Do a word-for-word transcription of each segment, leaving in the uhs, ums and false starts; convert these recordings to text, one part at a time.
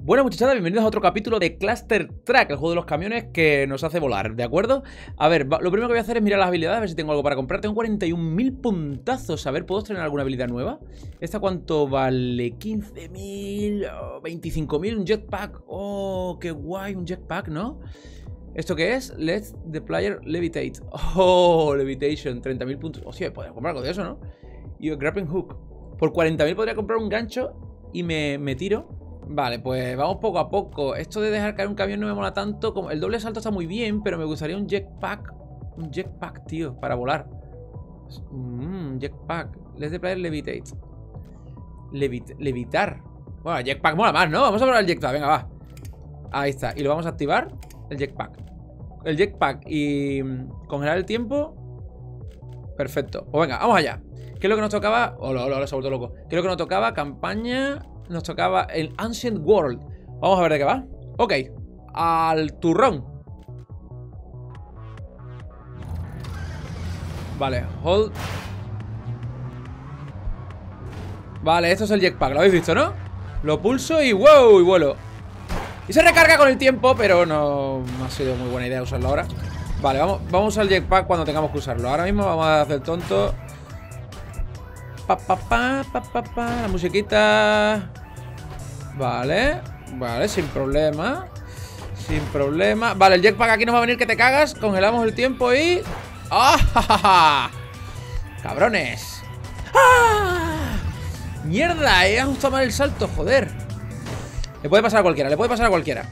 Bueno, muchachada, bienvenidos a otro capítulo de Cluster Truck, el juego de los camiones que nos hace volar, ¿de acuerdo? A ver, lo primero que voy a hacer es mirar las habilidades, a ver si tengo algo para comprar. Tengo cuarenta y un mil puntazos. A ver, ¿puedo estrenar alguna habilidad nueva? ¿Esta cuánto vale? quince mil, oh, veinticinco mil, un jetpack. Oh, qué guay, un jetpack, ¿no? ¿Esto qué es? Let the player levitate. Oh, levitation, treinta mil puntos. Hostia, podría comprar algo de eso, ¿no? Y grappling hook. Por cuarenta mil podría comprar un gancho y me, me tiro. Vale, pues vamos poco a poco. Esto de dejar caer un camión no me mola tanto. Como el doble salto está muy bien, pero me gustaría un jetpack. Un jetpack, tío, para volar. Mmm, jetpack. Let the player levitate. Levit levitar. Bueno, el jetpack mola más, ¿no? Vamos a probar el jetpack, venga, va. Ahí está, y lo vamos a activar. El jetpack. El jetpack y congelar el tiempo. Perfecto, pues venga, vamos allá. ¿Qué es lo que nos tocaba? Hola, hola, hola, se ha vuelto loco. ¿Qué es lo que nos tocaba? Campaña. Nos tocaba el Ancient World. Vamos a ver de qué va. Ok, al turrón. Vale, hold. Vale, esto es el jetpack, lo habéis visto, ¿no? Lo pulso y wow, y vuelo. Y se recarga con el tiempo, pero no, no ha sido muy buena idea usarlo ahora. Vale, vamos, vamos al jetpack cuando tengamos que usarlo. Ahora mismo vamos a hacer tonto. Pa, pa, pa, pa, pa, pa. La musiquita. Vale, vale, sin problema. Sin problema. Vale, el jetpack aquí nos va a venir que te cagas. Congelamos el tiempo y... ¡Ah! Ja, ja, ja! ¡Cabrones! ¡Ah! ¡Mierda! He ajustado mal el salto, joder. Le puede pasar a cualquiera, le puede pasar a cualquiera.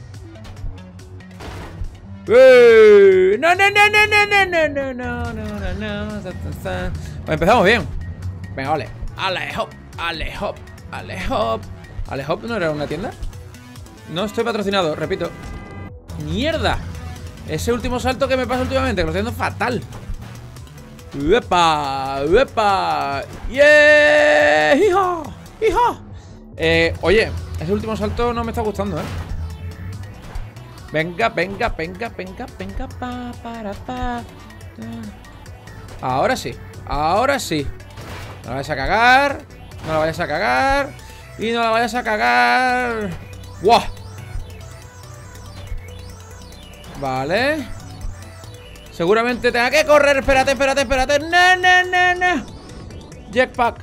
¡Eh! ¡No, no, no, no, no, no, no, no, no, no, no! Pues empezamos bien. Venga, vale. Ale hop, ale hop, ale hop. ¿Ale Hop no era una tienda? No estoy patrocinado, repito. ¡Mierda! Ese último salto que me pasa últimamente, que lo estoy haciendo fatal. ¡Uepa! ¡Uepa! ¡Yeah! ¡Hija! ¡Hija! Eh, oye, ese último salto no me está gustando, ¿eh? Venga, venga, venga, venga, venga, pa, para, pa. Ahora sí, ahora sí. No la vayas a cagar. No la vayas a cagar. Y no la vayas a cagar. ¡Wow! Vale. Seguramente tenga que correr. Espérate, espérate, espérate. No, no, no, no. Jetpack.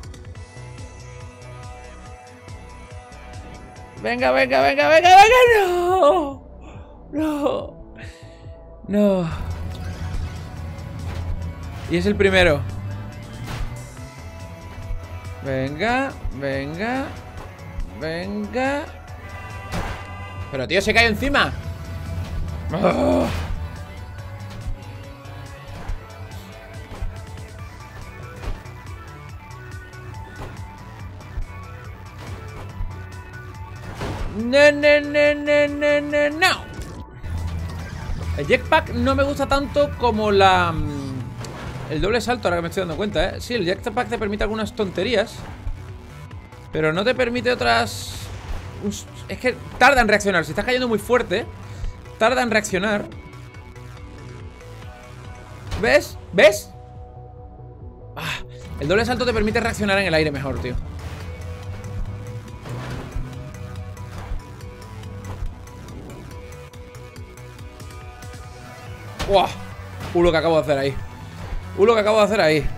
Venga, venga, venga, venga, venga. No. No. No. Y es el primero. Venga, venga. Venga. Pero tío, se cae encima. Oh. No, no, no, no, no, no, no. El jetpack no me gusta tanto como la... El doble salto, ahora que me estoy dando cuenta, ¿eh? Sí, el jetpack te permite algunas tonterías, pero no te permite otras... Es que tarda en reaccionar. Si estás cayendo muy fuerte, tarda en reaccionar. ¿Ves? ¿Ves? Ah, el doble salto te permite reaccionar en el aire mejor, tío. ¡Wow! Uh, lo que acabo de hacer ahí. Uh, lo que acabo de hacer ahí.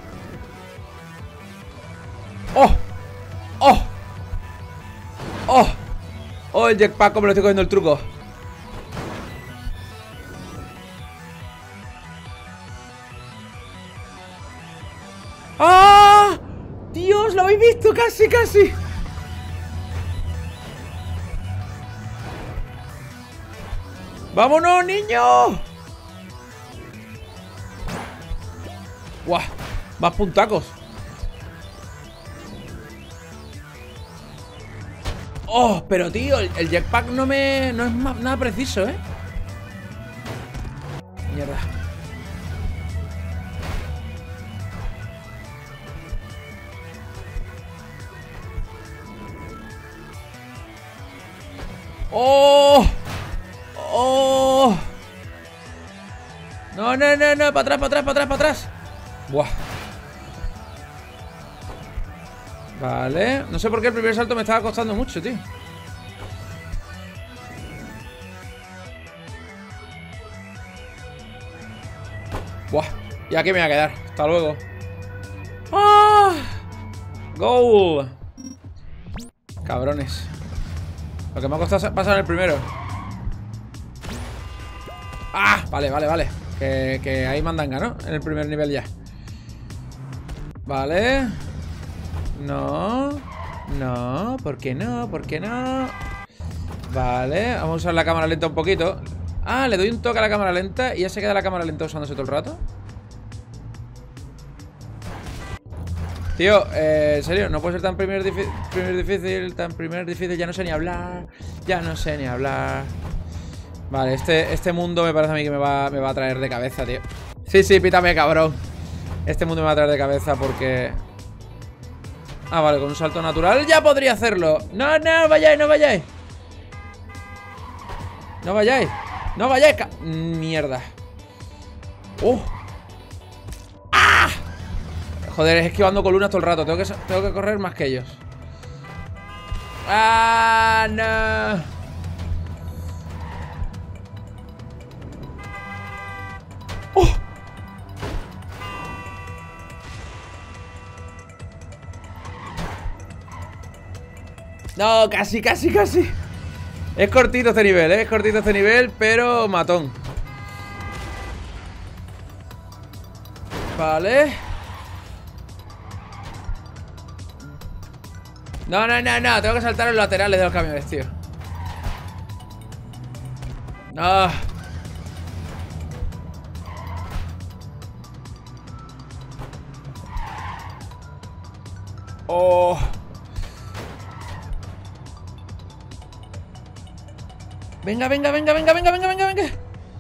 ¡Oh! ¡Oh! ¡Oh! ¡Oh, el jetpack! Como le estoy cogiendo el truco. ¡Ah! ¡Dios! ¿Lo habéis visto? ¡Casi, casi! ¡Vámonos, niño! ¡Guau! Más puntacos. Oh, pero tío, el, el jetpack no me... No es más, nada preciso, ¿eh? Mierda. ¡Oh! ¡Oh! No, no, no, no, para atrás, para atrás, para atrás, para atrás. Buah. Vale. No sé por qué el primer salto me estaba costando mucho, tío. Buah, y aquí me voy a quedar. Hasta luego. ¡Ah! ¡Goal! Cabrones. Lo que me ha costado pasar en el primero. ¡Ah! Vale, vale, vale. Que, que ahí mandanga, ¿no? En el primer nivel ya. Vale. No. No. ¿Por qué no? ¿Por qué no? Vale. Vamos a usar la cámara lenta un poquito. Ah, le doy un toque a la cámara lenta y ya se queda la cámara lenta usándose todo el rato. Tío, eh, en serio, no puede ser tan primer, primer difícil, tan primer difícil. Ya no sé ni hablar. Ya no sé ni hablar. Vale, este, este mundo me parece a mí que me va, me va a traer de cabeza, tío. Sí, sí, pítame, cabrón. Este mundo me va a traer de cabeza porque... Ah, vale, con un salto natural ya podría hacerlo. No, no, vayáis, no vayáis. No vayáis. No vayáis. Mierda. Uh. ¡Ah! Joder, es esquivando columnas todo el rato. Tengo que, tengo que correr más que ellos. ¡Ah, no! No, casi, casi, casi. Es cortito este nivel, ¿eh? Es cortito este nivel, pero matón. Vale. No, no, no, no. Tengo que saltar los laterales de los camiones, tío. No. Oh. Venga, venga, venga, venga, venga, venga, venga, venga.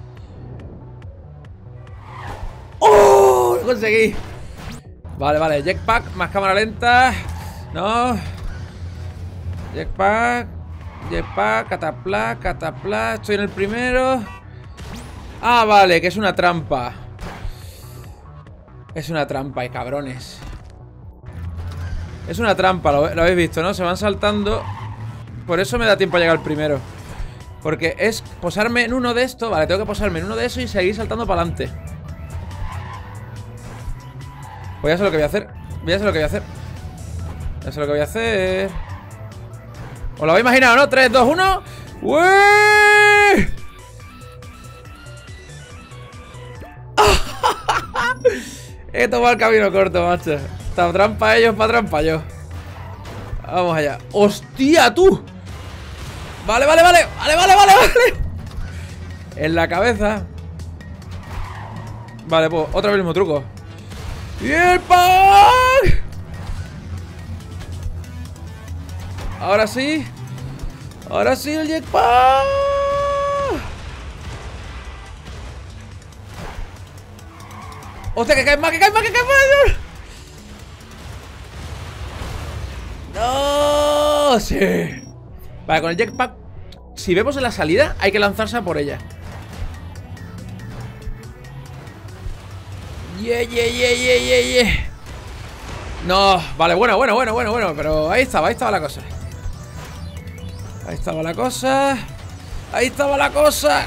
¡Oh! Lo conseguí. Vale, vale, jetpack, más cámara lenta. No. Jetpack. Jetpack, catapla, catapla. Estoy en el primero. Ah, vale, que es una trampa. Es una trampa, y cabrones. Es una trampa, lo, lo habéis visto, ¿no? Se van saltando. Por eso me da tiempo a llegar al primero. Porque es posarme en uno de estos. Vale, tengo que posarme en uno de esos y seguir saltando para adelante. Pues ya sé lo que voy a hacer. Ya sé lo que voy a hacer. Ya sé lo que voy a hacer. ¿Os lo habéis imaginado, no? tres, dos, uno. ¡Uy! He tomado el camino corto, macho. Esta trampa ellos, para trampa yo. Vamos allá. ¡Hostia, tú! Vale, vale, vale, vale, vale, vale, vale. En la cabeza. Vale, pues otra vez el mismo truco. ¡Y el pack! Ahora sí. Ahora sí el jetpack. ¡Hostia, que cae más, que cae más, que cae más! ¡No! ¡Sí! Vale, con el jetpack, si vemos en la salida, hay que lanzarse a por ella. Yeah, yeah, yeah, yeah, yeah, yeah. No, vale, bueno, bueno, bueno, bueno, bueno. Pero ahí estaba, ahí estaba la cosa. Ahí estaba la cosa. Ahí estaba la cosa.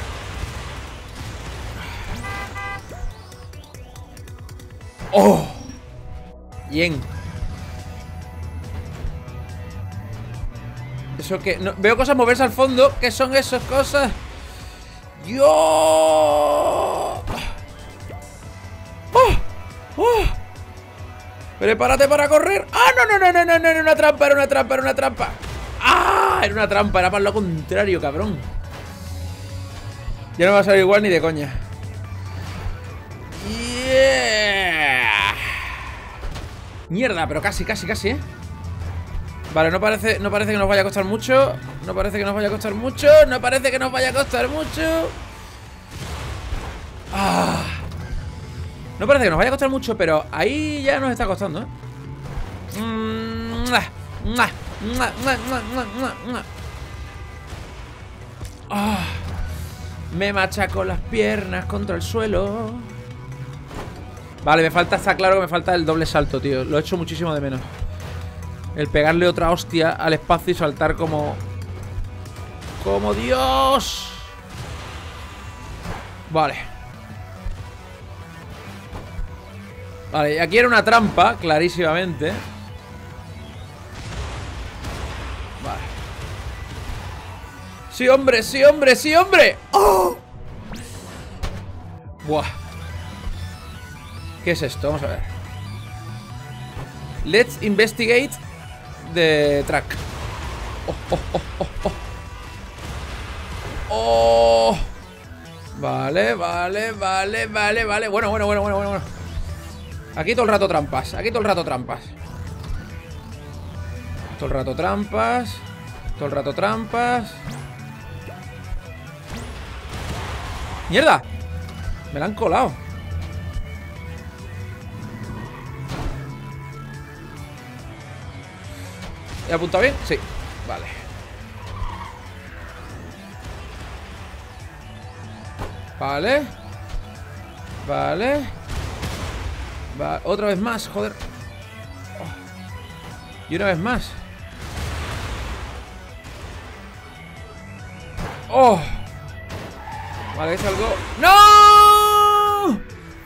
Oh. Bien. Eso que... No, veo cosas moverse al fondo. ¿Qué son esas cosas? ¡Yo! ¡Oh! ¡Oh! ¡Prepárate para correr! ¡Ah, no, no, no, no, no, no! Era una trampa, era una trampa, era una trampa. ¡Ah! Era una trampa, era para lo contrario, cabrón. Ya no va a salir igual ni de coña. ¡Yeah! Mierda, pero casi, casi, casi, ¿eh? Vale, no parece, no parece que nos vaya a costar mucho. No parece que nos vaya a costar mucho. No parece que nos vaya a costar mucho. Ah. No parece que nos vaya a costar mucho, pero ahí ya nos está costando, ¿eh? Ah. Me machaco las piernas contra el suelo. Vale, me falta, está claro que me falta el doble salto, tío. Lo he hecho muchísimo de menos. El pegarle otra hostia al espacio y saltar como... ¡Como Dios! Vale. Vale, y aquí era una trampa, clarísimamente. Vale. ¡Sí, hombre! ¡Sí, hombre! ¡Sí, hombre! ¡Oh! Buah. ¿Qué es esto? Vamos a ver. Let's investigate the track. Oh, oh, oh, oh, oh. Oh. Vale, vale, vale, vale, vale. Bueno, bueno, bueno, bueno, bueno. Aquí todo el rato trampas. Aquí todo el rato trampas. Todo el rato trampas. Todo el rato trampas. ¡Mierda! Me la han colado. ¿He apuntado bien? Sí. Vale. Vale. Vale. Va. Otra vez más, joder. Oh. Y una vez más. Oh. Vale, es algo. ¡No!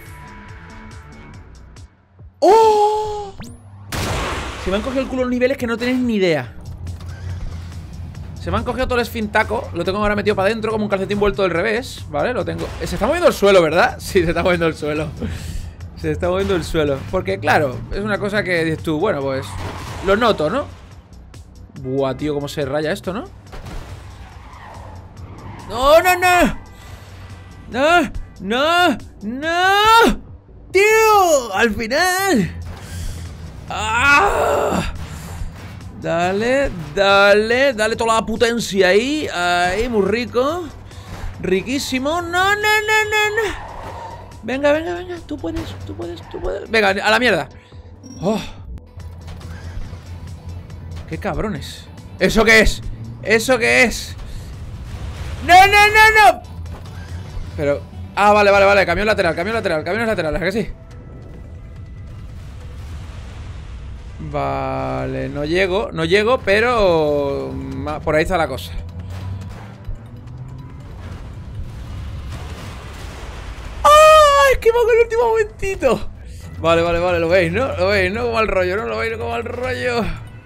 ¡Oh! Se me han cogido el culo los niveles que no tenéis ni idea. Se me han cogido todo el esfintaco. Lo tengo ahora metido para adentro como un calcetín vuelto del revés. ¿Vale? Lo tengo. Se está moviendo el suelo, ¿verdad? Sí, se está moviendo el suelo. Se está moviendo el suelo. Porque, claro, es una cosa que dices tú, bueno, pues lo noto, ¿no? Buah, tío, cómo se raya esto, ¿no? ¡No, no, no! ¡No! ¡No! ¡No! ¡Tío! ¡Al final! ¡Ah! Dale, dale, dale toda la potencia ahí. Ahí, muy rico. Riquísimo. No, no, no, no, no. Venga, venga, venga. Tú puedes, tú puedes, tú puedes. Venga, a la mierda. Oh. Qué cabrones. ¿Eso qué es? ¿Eso qué es? ¡No, no, no, no! Pero... Ah, vale, vale, vale. Camión lateral, camión lateral, camiones laterales, ¿a que sí? Vale, no llego, no llego, pero... Por ahí está la cosa. ¡Ah! Es que va con el último momentito. Vale, vale, vale, lo veis, ¿no? Lo veis, ¿no? Como al rollo, ¿no? Lo veis, como al rollo.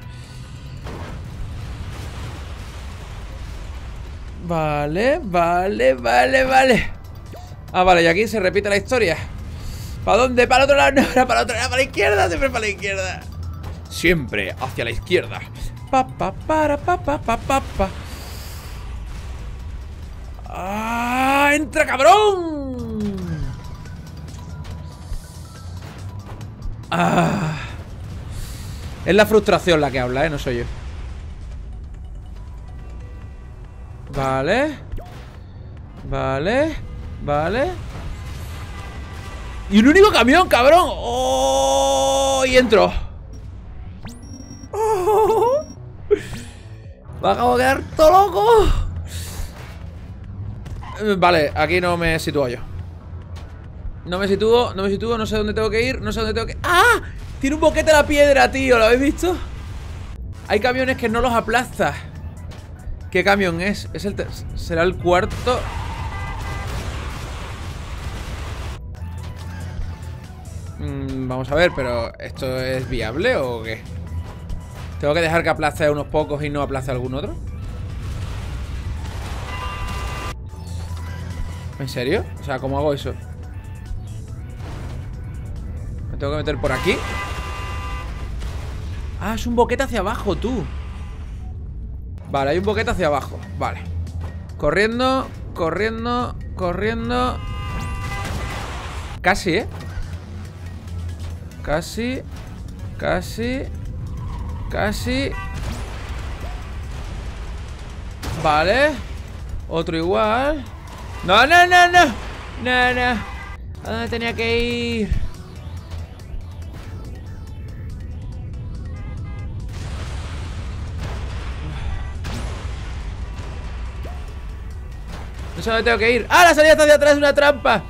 Vale, vale, vale, vale. Ah, vale, y aquí se repite la historia. ¿Para dónde? ¿Para el otro lado? No, era para el otro lado, para la izquierda, siempre para la izquierda. Siempre hacia la izquierda. Pa, pa, para, pa, pa, pa, pa, pa. ¡Ah! ¡Entra, cabrón! ¡Ah! Es la frustración la que habla, ¿eh? No soy yo. Vale. Vale. Vale. Y un único camión, cabrón. ¡Oh! Y entro. ¡Oh! Me acabo de quedar todo loco. Vale, aquí no me sitúo yo. No me sitúo, no me sitúo, no sé dónde tengo que ir. No sé dónde tengo que... ¡Ah! Tiene un boquete la piedra, tío, ¿lo habéis visto? Hay camiones que no los aplastas. ¿Qué camión es? ¿Es el ¿Será el cuarto? Mm, vamos a ver, pero ¿esto es viable o qué? ¿Tengo que dejar que aplaste a unos pocos y no aplaste a algún otro? ¿En serio? O sea, ¿cómo hago eso? ¿Me tengo que meter por aquí? Ah, es un boquete hacia abajo, tú. Vale, hay un boquete hacia abajo. Vale. Corriendo, corriendo, corriendo. Casi, ¿eh? Casi. Casi. Casi. Vale. Otro igual. No, no, no, no. No, no. ¿A dónde tenía que ir? No sé dónde tengo que ir. ¡Ah, la salida está hacia atrás! ¡Es una trampa!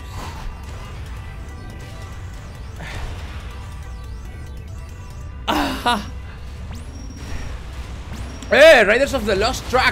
¡Ah! ¡Eh! Riders of the Lost Track.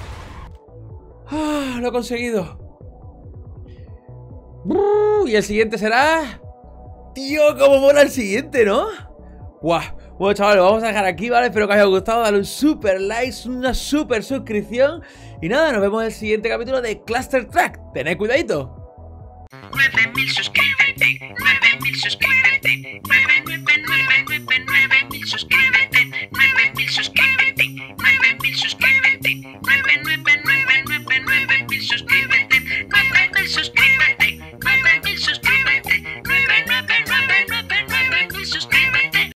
¡Ah! Lo he conseguido. Y el siguiente será... Tío, cómo mola el siguiente, ¿no? Guau. Bueno, chavales, lo vamos a dejar aquí, ¿vale? Espero que os haya gustado. Dale un super like, una super suscripción. Y nada, nos vemos en el siguiente capítulo de Cluster Truck. Tened cuidadito. nueve mil suscríbete, nueve mil suscríbete, nueve mil suscríbete, nueve mil suscríbete, nueve mil suscríbete, nueve nueve nueve nueve nueve mil suscríbete, nueve mil suscríbete.